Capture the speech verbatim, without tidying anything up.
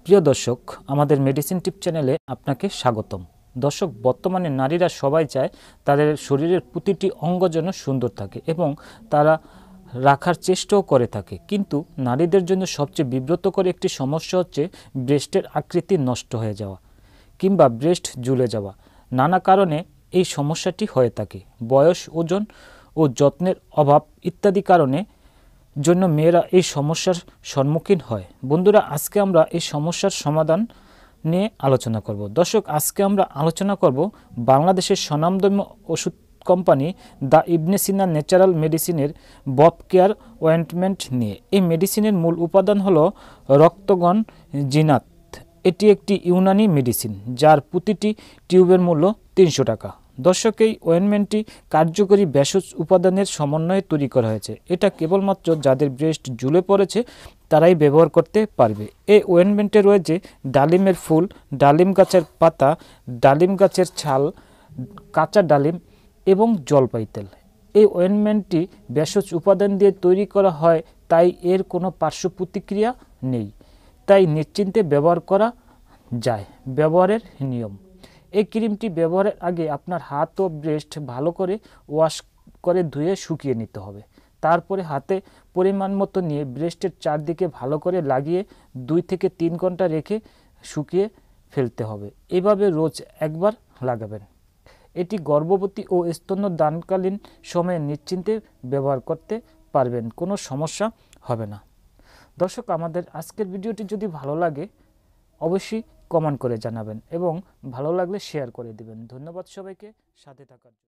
প্রিয় দর্শক, আমাদের মেডিসিন টিপ চ্যানেলে আপনাকে স্বাগতম। দর্শক, বর্তমানে নারীরা সবাই চায় তাদের শরীরের প্রতিটি অঙ্গ যেন সুন্দর থাকে এবং তারা রাখার চেষ্টাও করে থাকে, কিন্তু নারীদের জন্য সবচেয়ে বিব্রতকর একটি সমস্যা হচ্ছে ব্রেস্টের আকৃতি নষ্ট হয়ে যাওয়া কিংবা ব্রেস্ট ঝুলে যাওয়া। নানা কারণে এই সমস্যাটি হয়ে থাকে। বয়স, ওজন ও যত্নের অভাব ইত্যাদি কারণে জন্য মেয়েরা এই সমস্যার সম্মুখীন হয়। বন্ধুরা, আজকে আমরা এই সমস্যার সমাধান নিয়ে আলোচনা করব। দর্শক, আজকে আমরা আলোচনা করব বাংলাদেশের স্বনামধন্য ওষুধ company the Ibne Sina natural মেডিসিনের ববকেয়ার অয়েন্টমেন্ট নিয়ে। এই মেডিসিনের মূল উপাদান হলো রক্তগণ জিনাত। এটি একটি ইউনানি মেডিসিন যার প্রতিটি টিউবের মূল্য তিনশো টাকা। দর্শক, এই অয়েনমেন্টটি কার্যকরী ভেষজ উপাদানের সমন্বয়ে তৈরি করা হয়েছে। এটা কেবলমাত্র যাদের ব্রেস্ট ঝুলে পড়েছে তারাই ব্যবহার করতে পারবে। এই অয়েনমেন্টে রয়েছে ডালিমের ফুল, ডালিম গাছের পাতা, ডালিম গাছের ছাল, কাঁচা ডালিম এবং জলপাই তেল। এই অয়েনমেন্টটি ভেষজ উপাদান দিয়ে তৈরি করা হয়, তাই এর কোনো পার্শ্ব প্রতিক্রিয়া নেই, তাই নিশ্চিন্তে ব্যবহার করা যায়। ব্যবহারের নিয়ম: এই ক্রিমটি ব্যবহারের আগে আপনার হাত ও ব্রেস্ট ভালো করে ওয়াশ করে ধুয়ে শুকিয়ে নিতে হবে। তারপরে হাতে পরিমাণ মতো নিয়ে ব্রেস্টের চারদিকে ভালো করে লাগিয়ে দুই থেকে তিন ঘন্টা রেখে শুকিয়ে ফেলতে হবে। এভাবে রোজ একবার লাগাবেন। এটি গর্ভবতী ও স্তন্যদানকালীন সময়ে নিশ্চিন্তে ব্যবহার করতে পারবেন, কোনো সমস্যা হবে না। দর্শক, আমাদের আজকের ভিডিওটি যদি ভালো লাগে অবশ্যই কমেন্ট করে জানাবেন এবং ভালো লাগলে শেয়ার করে দিবেন। ধন্যবাদ সবাইকে সাথে থাকার জন্য।